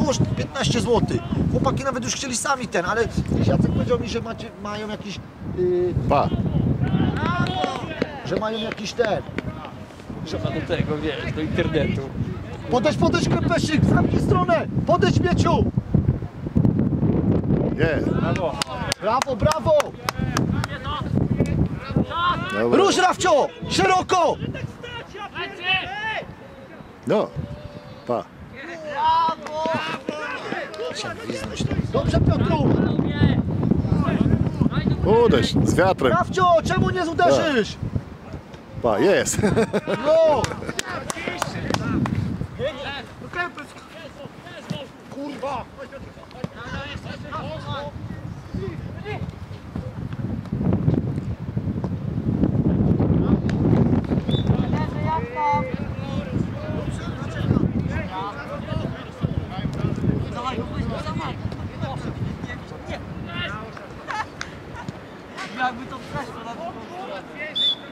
koszt 15 zł. Chłopaki nawet już chcieli sami ten, ale Jacek powiedział mi, że mają jakiś... że mają jakiś ten... Trzeba do tego, wiesz, do internetu. Podejdź Krepeszyk, zamknij stronę! Podejdź Mieciu! Jest. Brawo. Brawo, brawo! Dobra. Rusz Rafcio! Szeroko! No. Pa. Dobrze Piotru! Uderz z wiatrem. Rafcio, czemu nie uderzysz? Pa, jest. No! Kurwa! Jakby to przeszło na